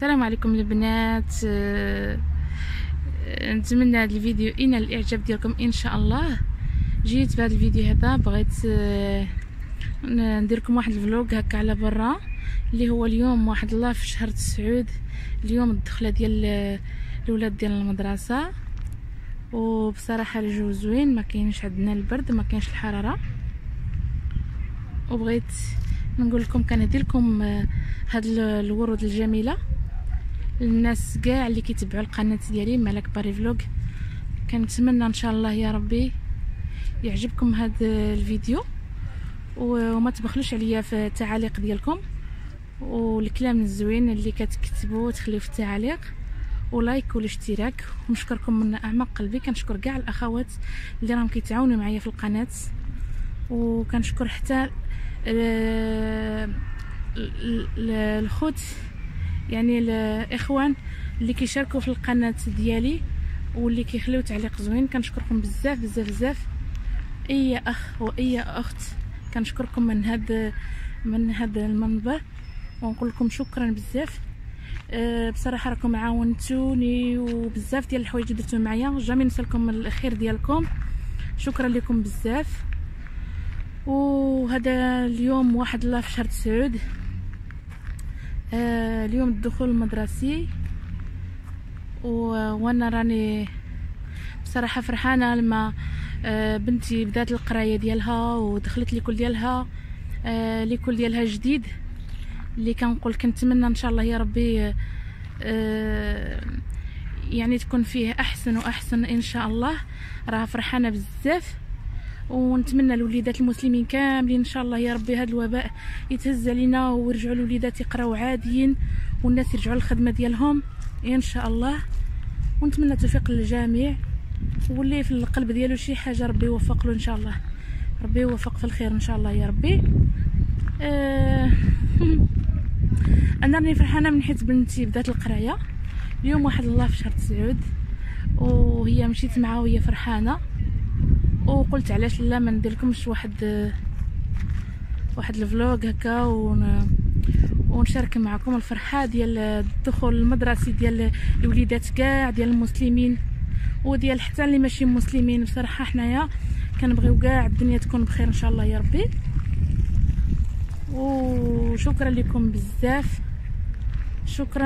السلام عليكم البنات. نتمنى هذا الفيديو ينال الاعجاب ديالكم ان شاء الله. جيت بهذا الفيديو هذا بغيت ندير لكم واحد الفلوق هكا على برا، اللي هو اليوم واحد الله في شهر تسعود. اليوم الدخله ديال الاولاد ديال المدرسه، وبصراحه الجو زوين، ما كاينش عندنا البرد، ما كاينش الحراره. وبغيت نقول لكم كندير لكم هاد الورود الجميله للناس كاع اللي كيتبعوا القناه ديالي مالك باري فلوق. كنتمنى ان شاء الله يا ربي يعجبكم هاد الفيديو، وما تبخلوش عليا في التعاليق ديالكم والكلام الزوين اللي كتكتبوا وتخليو في التعاليق، ولايك والاشتراك. ونشكركم من اعماق قلبي. كنشكر كاع الاخوات اللي راهم كيتعاونوا معايا في القناه، وكنشكر حتى الخوت، يعني الاخوان اللي كيشاركوا في القناه ديالي واللي كيخليو تعليق زوين. كنشكركم بزاف بزاف بزاف، اي اخ واي اخت كنشكركم من هذا المنبر، ونقول لكم شكرا بزاف. بصراحه راكم عاونتوني وبزاف ديال الحوايج درتو معايا، جامي نسالكم الخير ديالكم، شكرا لكم بزاف. وهذا اليوم واحد الله في شهر تسعود، اليوم الدخول المدرسي، وانا راني بصراحه فرحانه لما بنتي بدات القرايه ديالها ودخلت ليكول ديالها، ليكول ديالها جديد اللي كنقول كنتمنى ان شاء الله يا ربي يعني تكون فيه احسن واحسن ان شاء الله. راه فرحانه بزاف، ونتمنى الوليدات المسلمين كاملين ان شاء الله يا ربي هذا الوباء يتهز علينا ويرجعوا الوليدات يقراو عاديين، والناس يرجعوا للخدمه ديالهم ان شاء الله. ونتمنى التوفيق للجميع، واللي في القلب ديالو شي حاجه ربي يوفق له ان شاء الله، ربي يوفق في الخير ان شاء الله يا ربي. انا راني فرحانه من حيت بنتي بدات القرايه اليوم واحد الله في شهر تسعود، وهي مشيت معها وهي فرحانه، وقلت علاش لا ما ندير لكمش واحد الفلوق هكا ونشارك معكم الفرحه ديال الدخول المدرسي ديال الوليدات كاع ديال المسلمين وديال حتى اللي ماشي مسلمين. بصراحه حنايا كنبغيو كاع الدنيا تكون بخير ان شاء الله يا ربي. وشكرا لكم بزاف، شكرا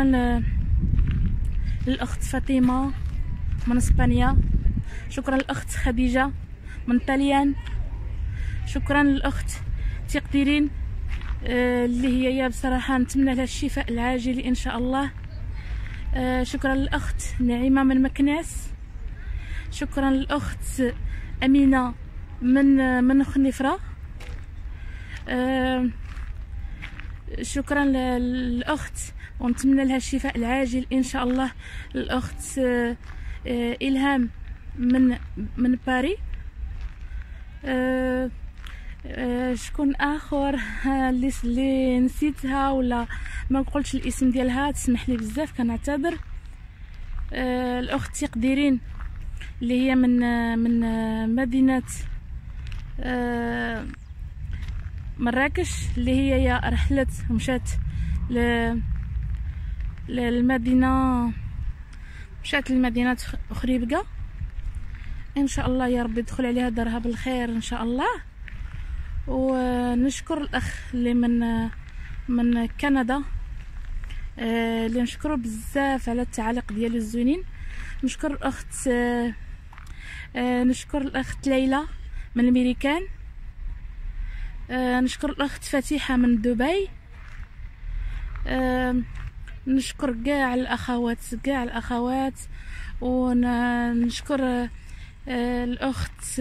للاخت فاطمه من اسبانيا، شكرا للاخت خديجه من طليان، شكرا للاخت تقديرين اللي هي يا بصراحه نتمنى لها الشفاء العاجل ان شاء الله. شكرا للاخت نعيمه من مكناس، شكرا للاخت امينه من خنيفره، شكرا للاخت ونتمنى لها الشفاء العاجل ان شاء الله. الاخت الهام من باري. شكون اخر اللي نسيتها ولا ما قلتش الاسم ديالها، تسمح لي بزاف كنعتذر. الاخت تقديرين اللي هي من مدينه مراكش، اللي هي يا رحلت ومشات للمدينه، مشات لمدينه خريبكه ان شاء الله يا ربي يدخل عليها دارها بالخير ان شاء الله. ونشكر الاخ اللي من كندا، اللي نشكره بزاف على التعاليق ديالو الزوينين. نشكر الاخت نشكر الاخت ليلى من الميريكان، نشكر الاخت فاتحه من دبي، نشكر كاع الاخوات ونشكر الاخت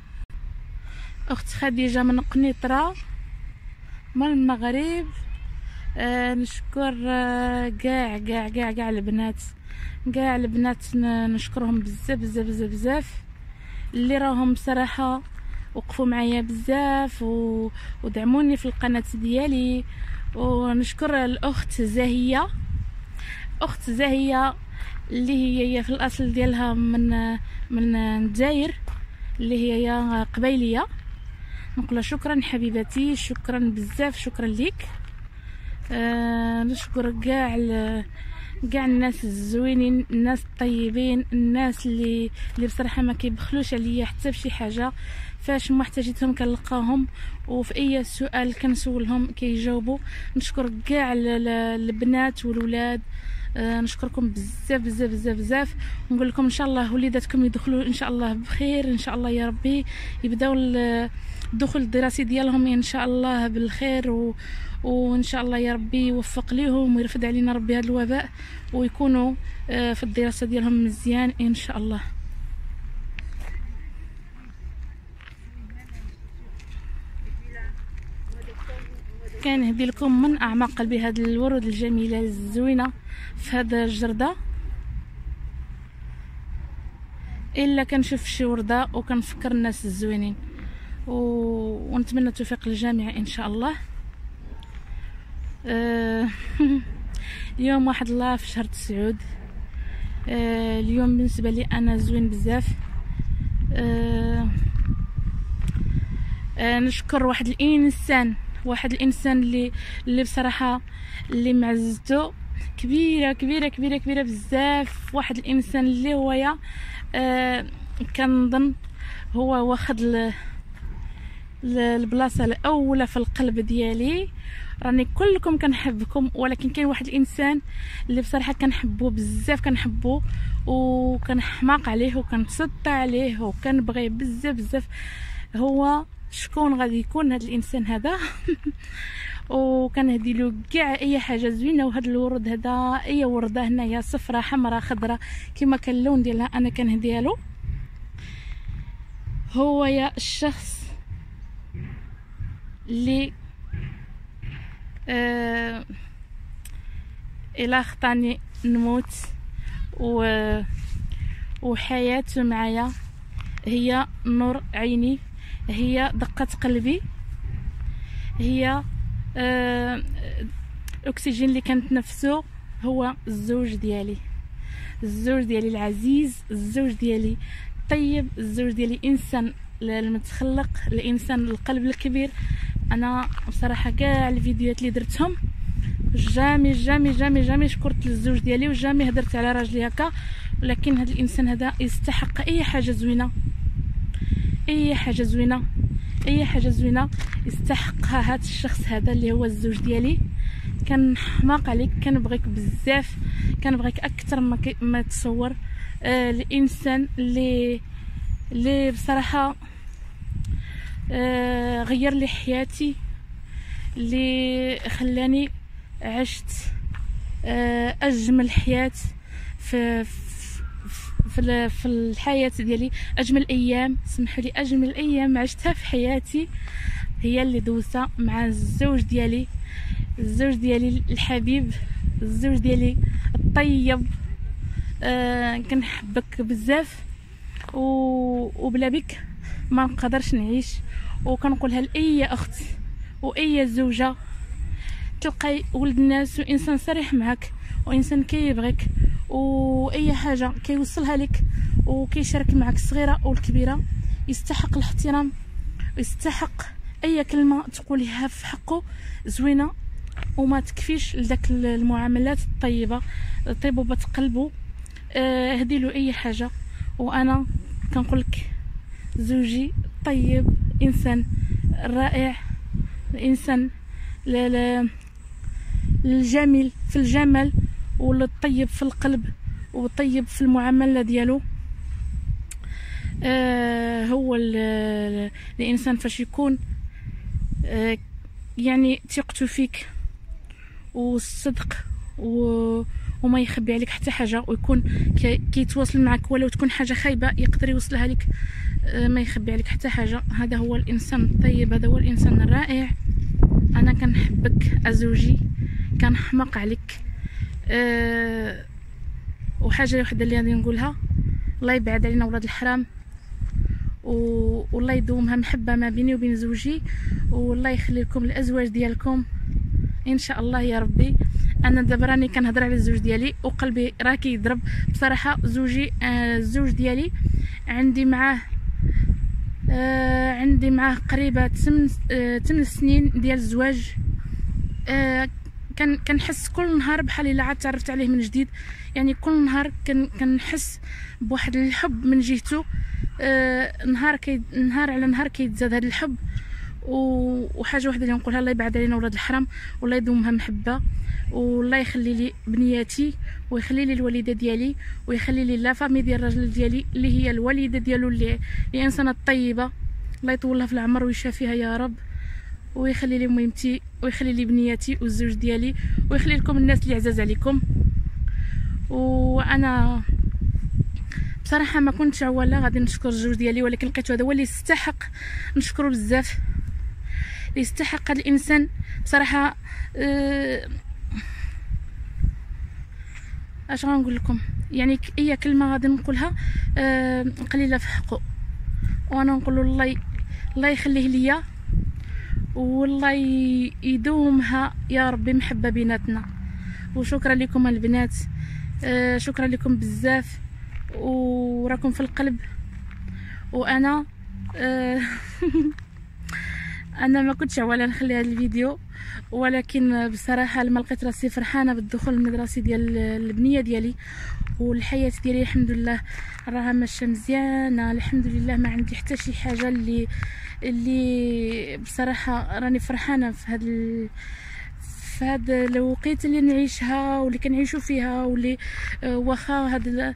خديجه من قنيطره من المغرب. نشكر كاع البنات نشكرهم بزاف بزاف بزاف بزاف، اللي راهم بصراحه وقفوا معايا بزاف ودعموني في القناه ديالي. ونشكر الاخت زاهيه، اخت زاهيه اللي هي في الاصل ديالها من الجزائر، اللي هي قبيليه. نقول شكرا حبيبتي، شكرا بزاف، شكرا ليك. نشكر كاع كاع الناس الزوينين، الناس الطيبين، الناس اللي بصراحه ما كيبخلوش عليا حتى بشي حاجه. فاش ما احتاجيتهم كنلقاهم، وفي اي سؤال كنسولهم كيجاوبوا. نشكر كاع البنات والولاد، نشكركم بزاف بزاف بزاف بزاف. ونقول لكم ان شاء الله وليداتكم يدخلوا ان شاء الله بخير، ان شاء الله يا ربي يبداو الدخول الدراسي ديالهم ان شاء الله بالخير، وان شاء الله يا ربي يوفق ليهم ويرفد علينا ربي هذا الوباء، ويكونوا في الدراسه ديالهم مزيان ان شاء الله. كنهدي لكم من اعماق قلبي هاد الورود الجميله الزوينه في هذا الجرده. الا كنشوف شي ورده وكنفكر الناس الزوينين، ونتمنى التوفيق للجميع ان شاء الله. اليوم 1 الله في شهر 9. اليوم بالنسبه لي انا زوين بزاف. نشكر واحد الانسان اللي بصراحه اللي معزته كبيره كبيره كبيره كبيره بزاف. واحد الانسان اللي هو كنظن هو واخد البلاصه الاولى في القلب ديالي. راني كلكم كنحبكم، ولكن كاين واحد الانسان اللي بصراحه كنحبو بزاف، كنحبو وكنحماق عليه وكنتسطى عليه وكنبغيه بزاف بزاف. هو شكون غادي يكون هذا الانسان هذا؟ وكنهدي له كاع اي حاجه زوينه. وهذا الورود هذا اي ورده هنايا صفراء حمراء خضراء كما كان اللون ديالها انا كنهديها له. هو يا الشخص اللي الى خطاني نموت وحياته معايا هي نور عيني، هي دقة قلبي، هي الاكسجين اللي كنتنفسو. هو الزوج ديالي العزيز، الزوج ديالي الطيب، الزوج ديالي انسان المتخلق، الانسان القلب الكبير. انا بصراحه كاع الفيديوهات اللي درتهم جامي جامي جامي جامي شكرت للزوج ديالي، وجامي هدرت على راجلي هكا. ولكن هذا الانسان هذا يستحق اي حاجه زوينه، اي حاجه زوينه، اي حاجه زوينه يستحقها هذا الشخص هذا اللي هو الزوج ديالي. كنحماق عليك، كنبغيك بزاف، كنبغيك اكثر ما تصور. الانسان اللي بصراحه غير لي حياتي، اللي خلاني عشت اجمل حياه في الحياه ديالي. اجمل ايام، سمحوا لي، اجمل ايام عشتها في حياتي هي اللي دوزتها مع الزوج ديالي الحبيب، الزوج ديالي الطيب. كنحبك بزاف، وبلا بك ما نقدرش نعيش. وكنقولها لاي اخت واي زوجه تلقاي ولد الناس وانسان صريح معك وانسان كيبغيك، واي حاجه كيوصلها لك وكيشارك معك الصغيره والكبيره، يستحق الاحترام ويستحق اي كلمه تقوليها في حقه زوينه وما تكفيش لذاك المعاملات الطيبه طيبوبه قلبه. هدي له اي حاجه. وانا كنقولك زوجي طيب، انسان رائع، الانسان الجميل في الجمال، والطيب في القلب، وطيب في المعامله ديالو. هو الانسان فاش يكون يعني ثقته فيك والصدق وما يخبي عليك حتى حاجه، ويكون كيتواصل معك ولو تكون حاجه خايبه يقدر يوصلها لك، ما يخبي عليك حتى حاجه. هذا هو الانسان الطيب، هذا هو الانسان الرائع. انا كنحبك ازوجي، كنحماق عليك. وحاجه وحده اللي غادي نقولها، الله يبعد علينا ولاد الحرام، والله يدومها محبه ما بيني وبين زوجي، والله يخلي لكم الازواج ديالكم ان شاء الله يا ربي. انا دابا راني كنهضر على الزوج ديالي وقلبي راه كيضرب بصراحه. زوجي الزوج ديالي عندي معاه قريبه 8 سنين ديال الزواج. كنحس كل نهار بحال الا عاد تعرفت عليه من جديد. يعني كل نهار كنحس بواحد الحب من جهته. نهار على نهار كيتزاد هذا الحب. وحاجه واحده اللي نقولها، الله يبعد علينا ولاد الحرام، والله يدومها محبه، والله يخلي لي بنياتي، ويخلي لي الوالده ديالي، ويخلي لي لا فامي ديال الراجل ديالي اللي هي الوالده ديالو اللي انسانه طيبه. الله يطولها في العمر ويشافيها يا رب، ويخلي لي ميمتي، ويخلي لي بنياتي والزوج ديالي، ويخلي لكم الناس اللي عزاز عليكم. وانا بصراحه ما كنتش عواله غادي نشكر الزوج ديالي، ولكن لقيت هذا هو اللي يستحق نشكره بزاف، اللي يستحق هذا الانسان بصراحه. اش غنقول لكم، يعني اي كلمه غادي نقولها قليله في حقه، وانا نقول له الله يخليه ليا، والله يدومها يا ربي محبه بيناتنا. وشكرا لكم البنات، شكرا لكم بزاف، وراكم في القلب. وانا انا ما كنتش عواله نخلي هذا الفيديو، ولكن بصراحه لما لقيت راسي فرحانه بالدخول المدرسي ديال البنيه ديالي، والحياه ديالي الحمد لله راها ماشيه مزيانه الحمد لله، ما عندي حتى شي حاجه اللي بصراحه راني فرحانه في هذا الوقيته اللي نعيشها واللي كنعيشوا فيها، واللي واخا هذا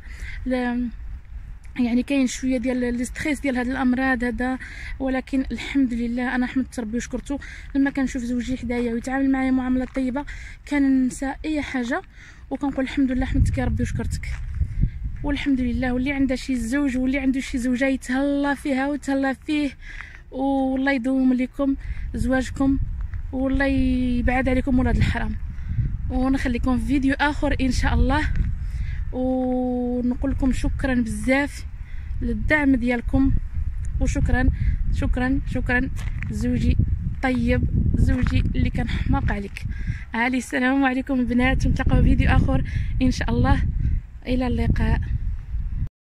يعني كاين شويه ديال الاستريس ديال هاد الامراض هذا، ولكن الحمد لله انا حمدت ربي وشكرته. لما كنشوف زوجي حدايا ويتعامل معايا معامله طيبه كننسى اي حاجه وكنقول الحمد لله، حمدتك يا ربي وشكرتك. والحمد لله، واللي عنده شي زوج واللي عنده شي زوجه يتهلا فيها وتهلا فيه، والله يدوم لكم زواجكم، والله يبعد عليكم ولاد الحرام. ونخليكم في فيديو اخر ان شاء الله، ونقول لكم شكرا بزاف للدعم ديالكم، وشكرا شكرا شكرا. زوجي طيب، زوجي اللي كان حماق عليك. السلام عليكم البنات، ونتلاقاو في فيديو اخر ان شاء الله. الى اللقاء.